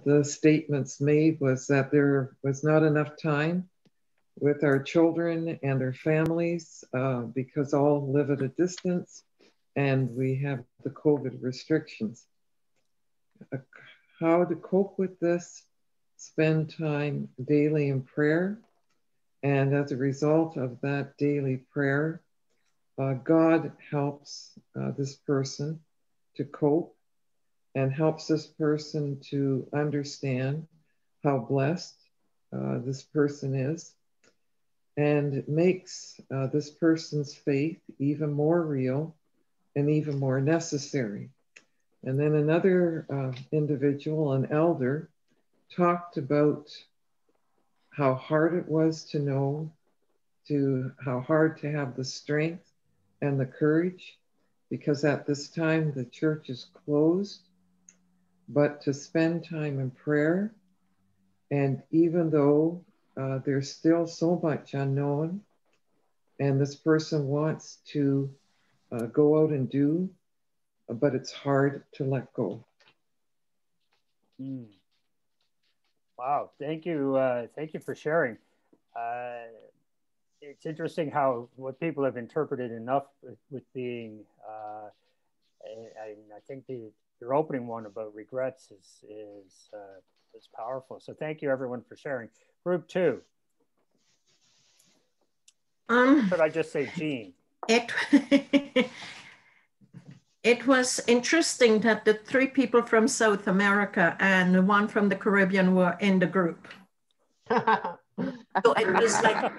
the statements made was that there was not enough time with our children and their families because all live at a distance and we have the COVID restrictions. How to cope with this? Spend time daily in prayer. And as a result of that daily prayer, God helps this person to cope and helps this person to understand how blessed this person is, and makes this person's faith even more real and even more necessary. And then another individual, an elder, talked about how hard it was to know, how hard to have the strength and the courage, because at this time the church is closed, but to spend time in prayer. And even though there's still so much unknown, and this person wants to go out and do, but it's hard to let go. Mm. Wow, thank you for sharing. It's interesting how what people have interpreted enough with being, I think your opening one about regrets is powerful. So thank you everyone for sharing. Group 2. Should I just say Jean? It was interesting that the 3 people from South America and 1 from the Caribbean were in the group. So it was like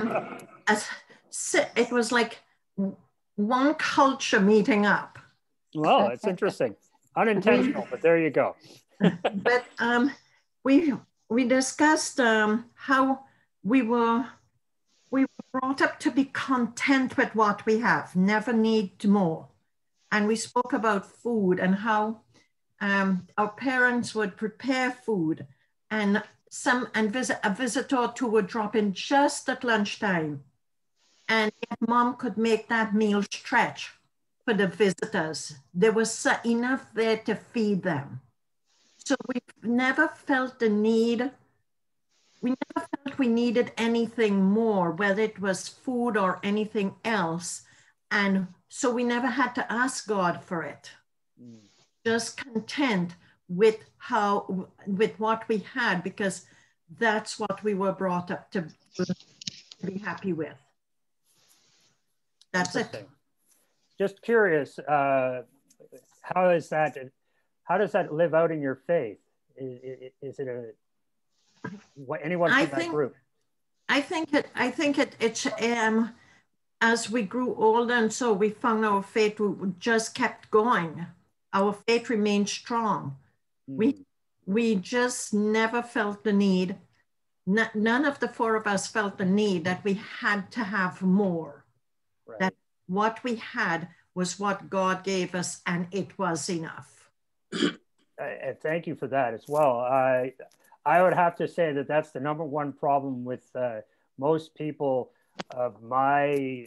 it was like one culture meeting up. Well, it's interesting. Unintentional, but there you go. But we discussed how we were brought up to be content with what we have, never need more. And we spoke about food and how our parents would prepare food, and a visitor or 2 would drop in just at lunchtime, and mom could make that meal stretch for the visitors. There was enough there to feed them. So we never felt the need. We never felt we needed anything more, whether it was food or anything else. And so we never had to ask God for it. Just content with what we had, because that's what we were brought up to be happy with. That's it. Just curious, how does that live out in your faith? Is it anyone from that group? I think it's as we grew older, and so we found our faith just kept going. Our faith remained strong. We just never felt the need. None of the 4 of us felt the need that we had to have more. Right. That what we had was what God gave us, and it was enough. Thank you for that as well. I would have to say that that's the number 1 problem with most people of my,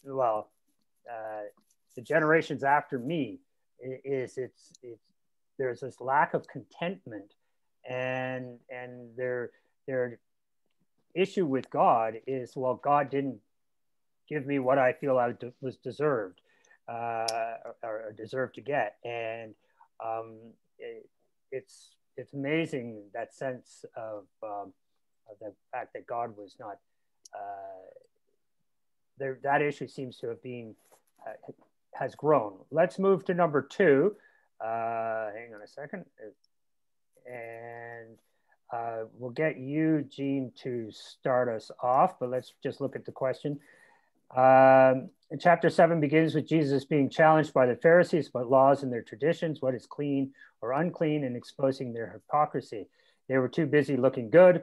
the generations after me, is there's this lack of contentment, and their issue with God is, well, God didn't give me what I feel I was deserved or deserved to get, and it's amazing, that sense of the fact that God was not there. That issue seems to have been has grown. Let's move to number 2. Hang on a second, and we'll get you, Jean, to start us off. But let's just look at the question. Chapter 7 begins with Jesus being challenged by the Pharisees about laws and their traditions, what is clean or unclean, and exposing their hypocrisy. They were too busy looking good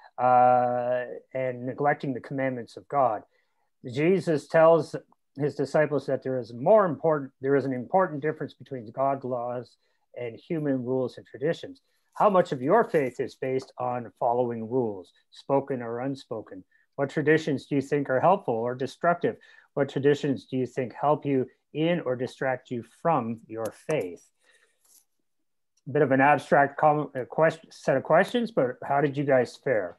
and neglecting the commandments of God. Jesus tells his disciples that there is an important difference between God's laws and human rules and traditions. How much of your faith is based on following rules, spoken or unspoken? What traditions do you think are helpful or destructive? What traditions do you think help you in or distract you from your faith? a bit of an abstract set of questions, but how did you guys fare?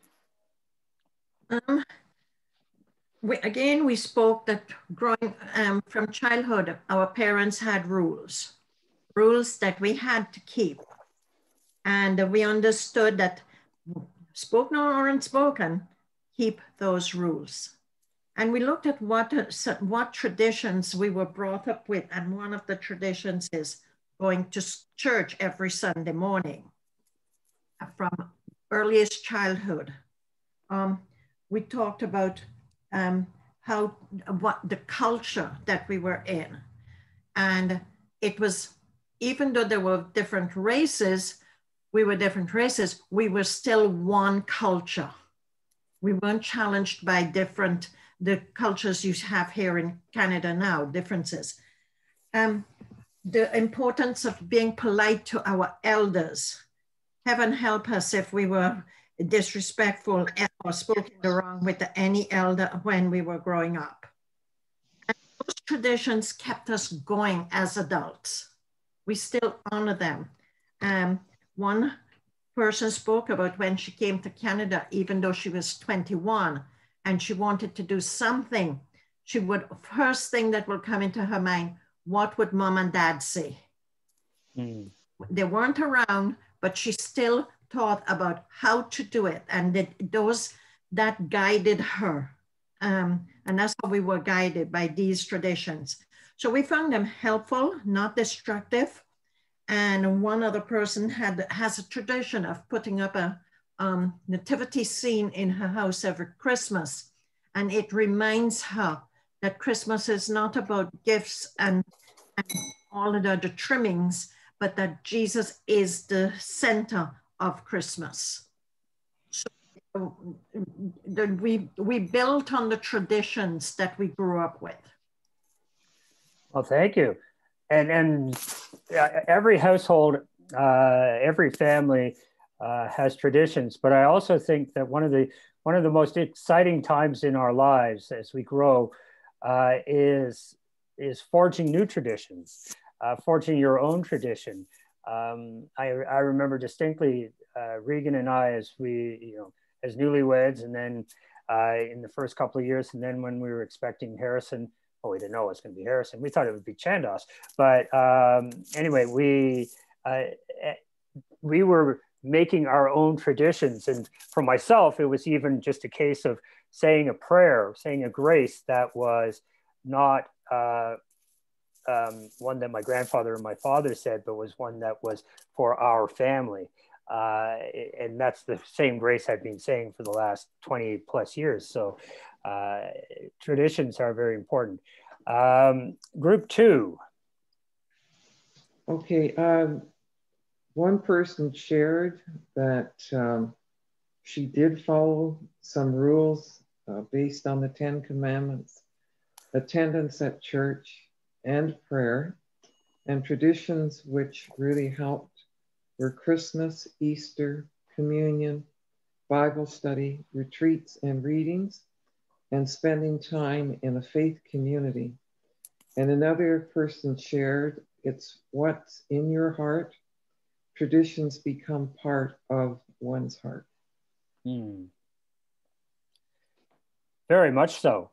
We spoke that growing from childhood, our parents had rules that we had to keep. And we understood that spoken or unspoken, keep those rules. And we looked at what traditions we were brought up with. And one of the traditions is going to church every Sunday morning from earliest childhood. We talked about what the culture that we were in. And it was, even though there were different races, we were still one culture. We weren't challenged by the cultures you have here in Canada now, differences. The importance of being polite to our elders. Heaven help us if we were disrespectful or spoken wrong with any elder when we were growing up. And those traditions kept us going as adults. We still honor them. One person spoke about when she came to Canada, even though she was 21 and she wanted to do something, first thing that would come into her mind, what would mom and dad say? They weren't around, but she still thought about how to do it. And that guided her. And that's how we were guided by these traditions. So we found them helpful, not destructive. And one other person has a tradition of putting up a nativity scene in her house every Christmas. And it reminds her that Christmas is not about gifts and all of the trimmings, but that Jesus is the center of Christmas. So we built on the traditions that we grew up with. Well, thank you. And every household, every family has traditions, but I also think that one of the most exciting times in our lives as we grow is forging new traditions, forging your own tradition. I remember distinctly Regan and I, as newlyweds, and then in the first couple of years, and then when we were expecting Harrison. Oh, we didn't know it was going to be Harrison. We thought it would be Chandos. But anyway, we were making our own traditions. And for myself, it was even just a case of saying a prayer, saying a grace that was not one that my grandfather and my father said, but was one that was for our family. And that's the same grace I've been saying for the last 20 plus years. So traditions are very important. Group two. Okay, one person shared that she did follow some rules based on the 10 Commandments, attendance at church and prayer, and traditions which really helped were Christmas, Easter, communion, Bible study, retreats and readings, and spending time in a faith community. And another person shared, it's what's in your heart. Traditions become part of one's heart. Very much so.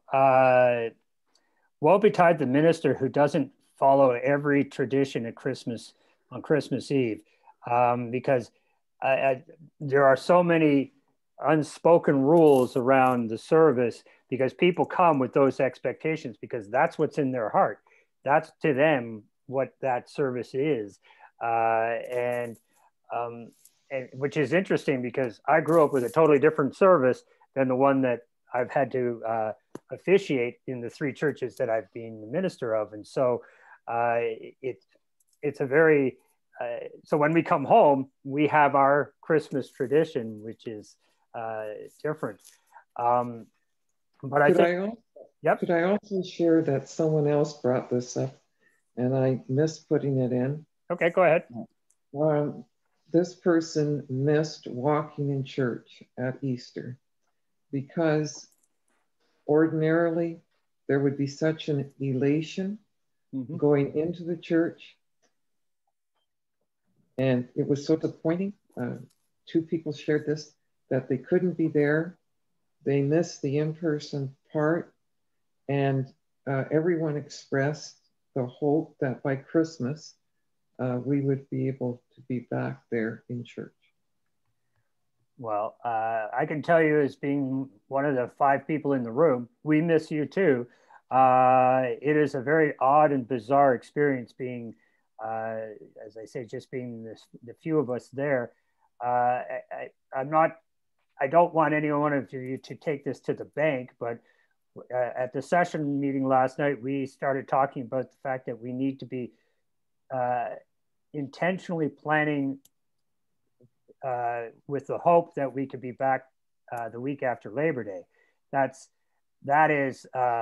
Woe betide the minister who doesn't follow every tradition at Christmas on Christmas Eve, because there are so many unspoken rules around the service, because people come with those expectations because that's what's in their heart. That's to them what that service is. And which is interesting because I grew up with a totally different service than the one that I've had to officiate in the 3 churches that I've been the minister of. And so it's a very, so when we come home, we have our Christmas tradition, which is different. But I think, could I also share that someone else brought this up and I missed putting it in? Okay, go ahead. This person missed walking in church at Easter because ordinarily there would be such an elation going into the church. And it was so disappointing. Two people shared this, that they couldn't be there. They missed the in-person part. And everyone expressed the hope that by Christmas, we would be able to be back there in church. Well, I can tell you, as being one of the 5 people in the room, we miss you too. It is a very odd and bizarre experience being, as I say, just being the few of us there. I don't want any one of you to take this to the bank, but at the session meeting last night, we started talking about the fact that we need to be intentionally planning with the hope that we could be back the week after Labor Day. That is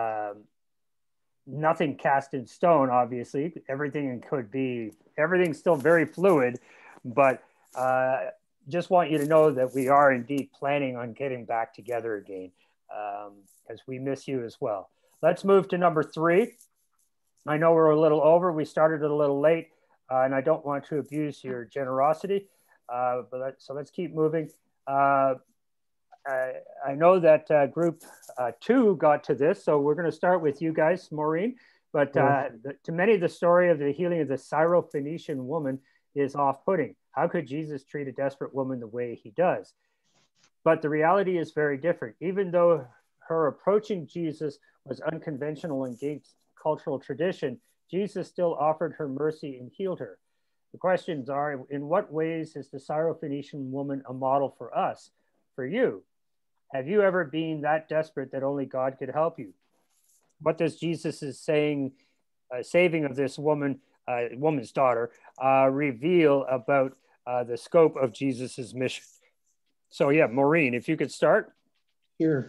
nothing cast in stone, obviously. Everything's still very fluid, but just want you to know that we are indeed planning on getting back together again, as we miss you as well. Let's move to number 3. I know we're a little over. We started it a little late, and I don't want to abuse your generosity. So let's keep moving. I know that group 2 got to this, so we're going to start with you guys, Maureen. But to many, the story of the healing of the Syrophoenician woman is off-putting. How could Jesus treat a desperate woman the way he does? But the reality is very different. Even though her approaching Jesus was unconventional and against cultural tradition, Jesus still offered her mercy and healed her. The questions are, in what ways is the Syrophoenician woman a model for us, for you? Have you ever been that desperate that only God could help you? What does Jesus' saving of this woman's daughter, reveal about the scope of Jesus's mission? So yeah, Maureen, if you could start. Sure.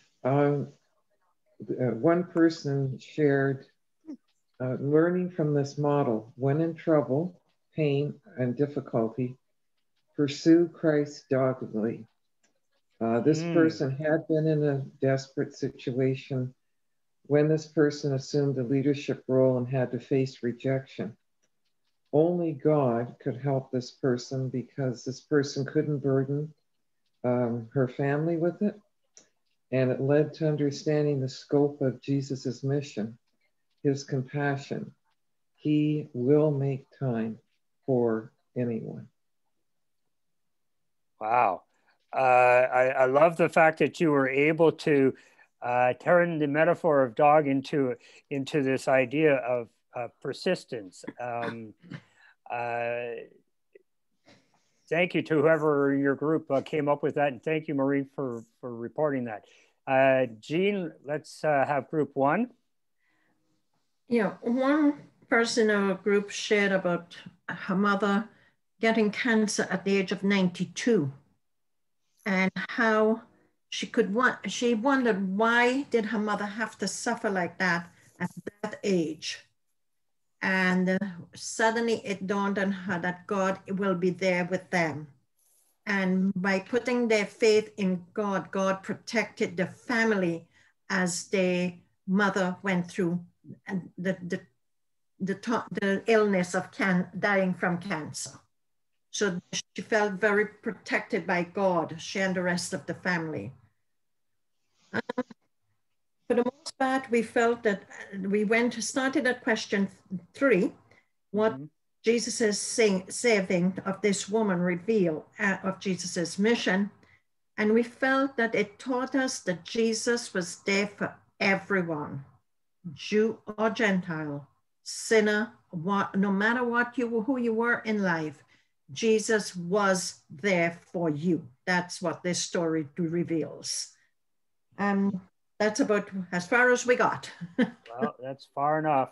One person shared, learning from this model, when in trouble, pain, and difficulty, pursue Christ doggedly. This person had been in a desperate situation when this person assumed a leadership role and had to face rejection. Only God could help this person because this person couldn't burden her family with it. And it led to understanding the scope of Jesus's mission, his compassion. He will make time for anyone. Wow. I love the fact that you were able to turn the metaphor of dog into this idea of persistence. Thank you to whoever in your group came up with that. And thank you, Marie, for reporting that. Jean, let's have group 1. Yeah, one person in our group shared about her mother getting cancer at the age of 92 and how she wondered, why did her mother have to suffer like that at that age? And suddenly it dawned on her that God will be there with them. And by putting their faith in God, God protected the family as their mother went through the illness of dying from cancer. So she felt very protected by God, she and the rest of the family. For the most part, we felt that we started at question 3, what Jesus' saving of this woman reveal of Jesus's mission. And we felt that it taught us that Jesus was there for everyone, Jew or Gentile, sinner, no matter who you were in life, Jesus was there for you. That's what this story reveals. That's about as far as we got. Well, that's far enough.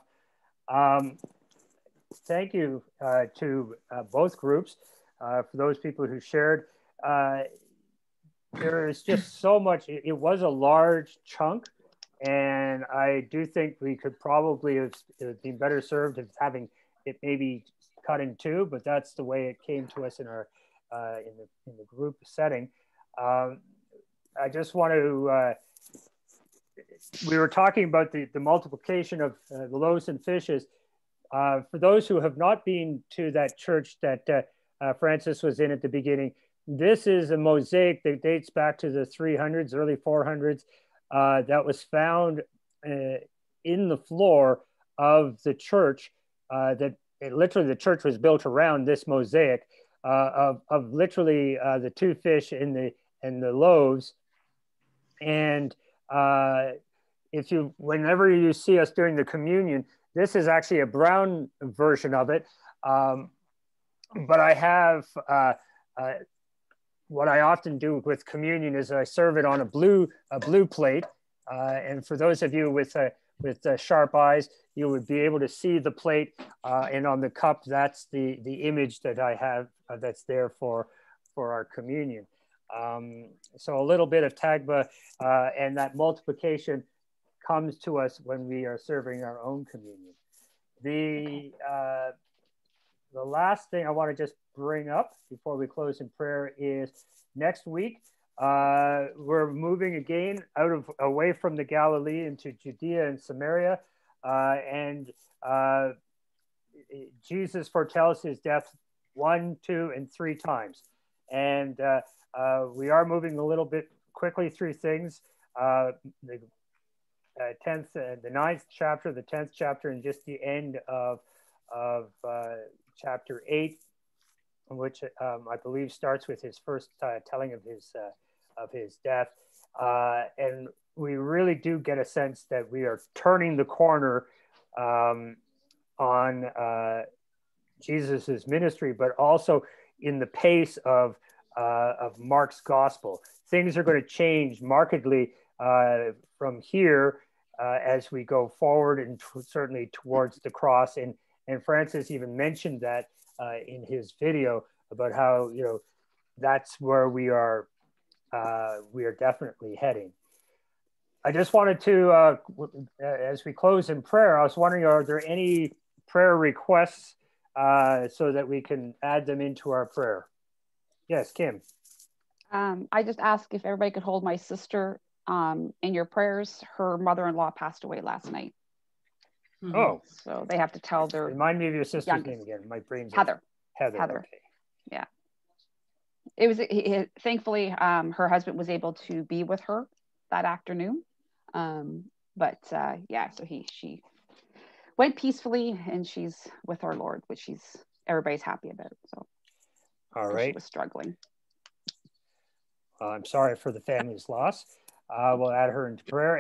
Thank you to both groups for those people who shared. There is just so much. It was a large chunk, and I do think we could probably have been better served as having it maybe cut in 2, but that's the way it came to us in our in the group setting. I just want to. We were talking about the multiplication of the loaves and fishes. For those who have not been to that church that Francis was in at the beginning. This is a mosaic that dates back to the 300s, early 400s, that was found in the floor of the church. Literally, the church was built around this mosaic of literally the two fish and the loaves. And whenever you see us during the communion, this is actually a brown version of it. But I have what I often do with communion is I serve it on a blue plate. And for those of you with sharp eyes, you would be able to see the plate, and on the cup, that's the image that I have that's there for our communion. So a little bit of Tagba and that multiplication comes to us when we are serving our own communion. The last thing I want to just bring up before we close in prayer is next week, we're moving again away from the Galilee into Judea and Samaria. And Jesus foretells his death 1, 2, and 3 times. And we are moving a little bit quickly through things. The 9th chapter, the 10th chapter, and just the end of chapter 8, which I believe starts with his first telling of his death. And we really do get a sense that we are turning the corner on Jesus's ministry, but also in the pace of Mark's gospel. Things are going to change markedly from here as we go forward, and certainly towards the cross. And Francis even mentioned that in his video about how, that's where we are definitely heading. I just wanted to, as we close in prayer, I was wondering, are there any prayer requests so that we can add them into our prayer? Yes, Kim. I just asked if everybody could hold my sister in your prayers. Her mother-in-law passed away last night. Oh. So they have to tell their... Remind me of your sister's name again. My brain's... Heather. Heather. Okay. Yeah. It was, thankfully, her husband was able to be with her that afternoon. Yeah, so she went peacefully, and she's with our Lord, which everybody's happy about. So, all right. She was struggling. I'm sorry for the family's loss. We'll add her into prayer.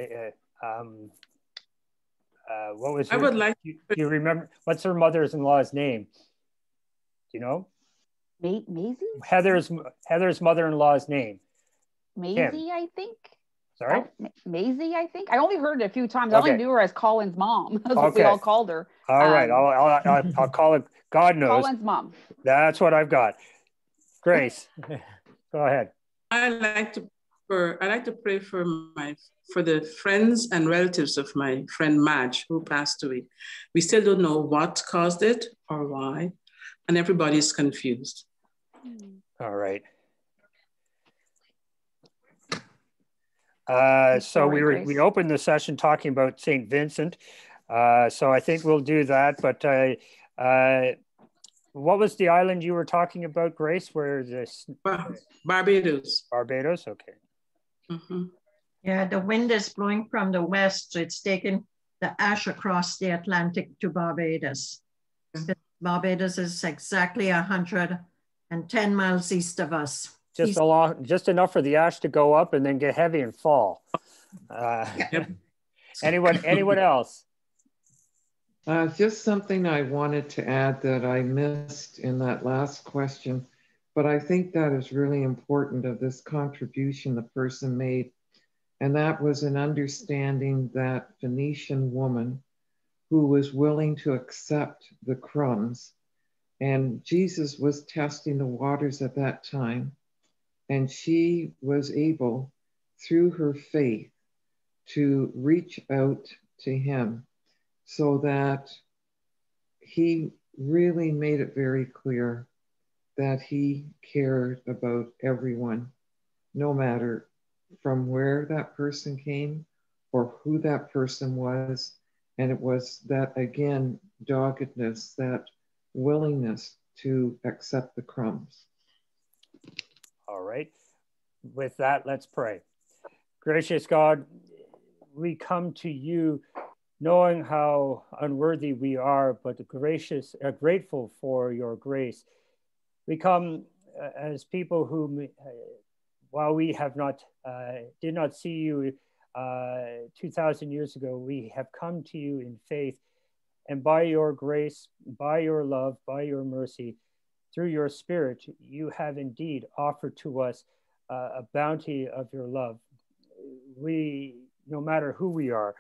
What was her, I would like... Do you remember, what's her mother-in-law's name? Do you know? Maisie? Heather's mother-in-law's name. Maisie, Kim. I think. Sorry? Maisie, I think. I only heard it a few times. Okay. I only knew her as Colin's mom. That's what we all called her. All right. I'll call it, God knows. Colin's mom. That's what I've got. Grace, go ahead. I like to pray for the friends and relatives of my friend Madge, who passed away. We still don't know what caused it or why, and everybody's confused. All right. So we opened the session talking about St. Vincent. So I think we'll do that. But what was the island you were talking about, Grace? Where this? Barbados. Barbados. Okay. Mm-hmm. Yeah, the wind is blowing from the west, so it's taking the ash across the Atlantic to Barbados. Yeah. Barbados is exactly 110 miles east of us. Just enough for the ash to go up and then get heavy and fall. Anyone else? Just something I wanted to add that I missed in that last question, but I think that is really important of this contribution the person made. And that was an understanding that Phoenician woman who was willing to accept the crumbs. And Jesus was testing the waters at that time. And she was able, through her faith, to reach out to him so that he really made it very clear that he cared about everyone, no matter from where that person came or who that person was. And it was that, again, doggedness, that willingness to accept the crumbs. All right. With that, let's pray. Gracious God, we come to you knowing how unworthy we are, but grateful for your grace. We come as people who, while we have not did not see you 2,000 years ago, we have come to you in faith, and by your grace, by your love, by your mercy, through your Spirit, you have indeed offered to us a bounty of your love. We, no matter who we are,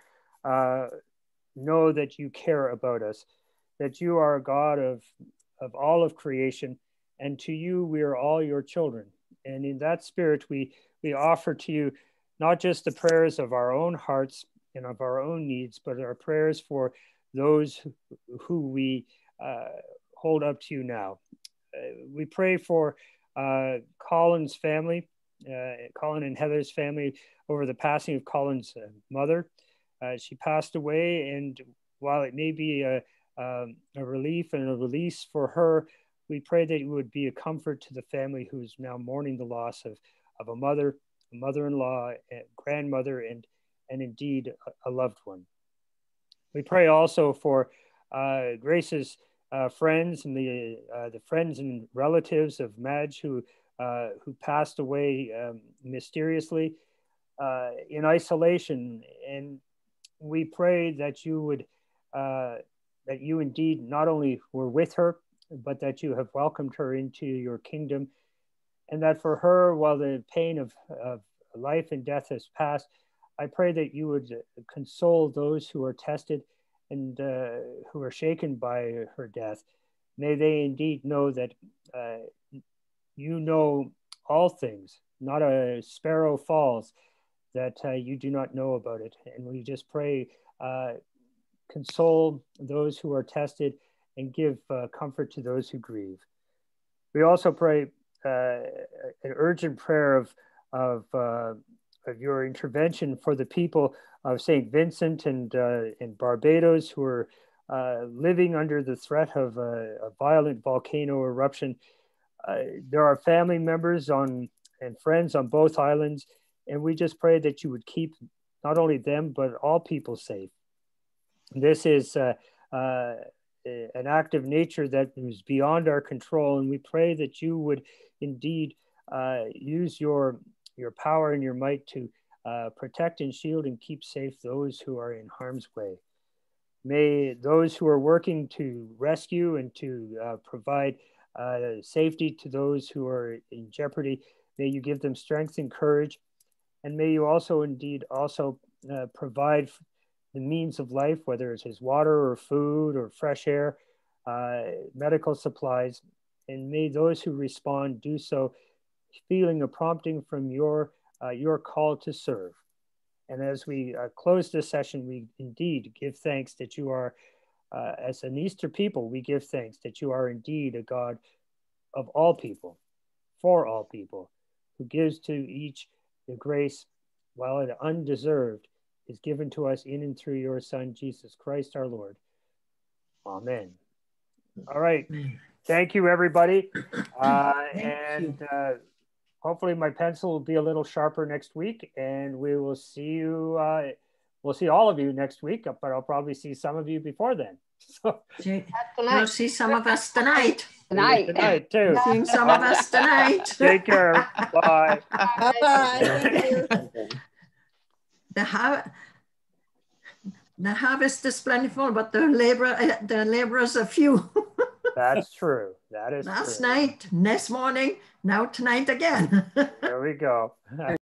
know that you care about us, that you are a God of all of creation, and to you we are all your children. And in that spirit, we offer to you not just the prayers of our own hearts and of our own needs, but our prayers for those who we hold up to you now. We pray for Colin's family, Colin and Heather's family, over the passing of Colin's mother. She passed away, and while it may be a relief and a release for her, we pray that it would be a comfort to the family who's now mourning the loss of a mother, a mother-in-law, a grandmother, and indeed a loved one. We pray also for Grace's friends and the friends and relatives of Madge who passed away mysteriously in isolation. And we pray that you would, that you indeed not only were with her, but that you have welcomed her into your kingdom, and that for her, while the pain of life and death has passed, I pray that you would console those who are tested and who are shaken by her death. May they indeed know that you know all things, not a sparrow falls, that you do not know about it. And we just pray, console those who are tested and give comfort to those who grieve. We also pray an urgent prayer of your intervention for the people of St. Vincent and Barbados who are living under the threat of a violent volcano eruption. There are family members and friends on both islands, and we just pray that you would keep not only them, but all people safe. This is an act of nature that is beyond our control, and we pray that you would indeed use your power and your might to protect and shield and keep safe those who are in harm's way. May those who are working to rescue and to provide safety to those who are in jeopardy, may you give them strength and courage, and may you also indeed also provide the means of life, whether it's water or food or fresh air, medical supplies, and may those who respond do so feeling a prompting from your call to serve. And as we close this session, we indeed give thanks that you are, as an Easter people, we give thanks that you are indeed a God of all people, for all people, who gives to each the grace, while it undeserved, is given to us in and through your Son, Jesus Christ our Lord. Amen. All right. Thank you, everybody. Hopefully my pencil will be a little sharper next week, and we will see you. We'll see all of you next week, but I'll probably see some of you before then. So we'll see some of us tonight. Tonight too. Seeing some of us tonight. Take care. Bye. Bye. The harvest is plentiful, but the laborers are few. That's true. That is Last true. night, next morning, now tonight again. There we go.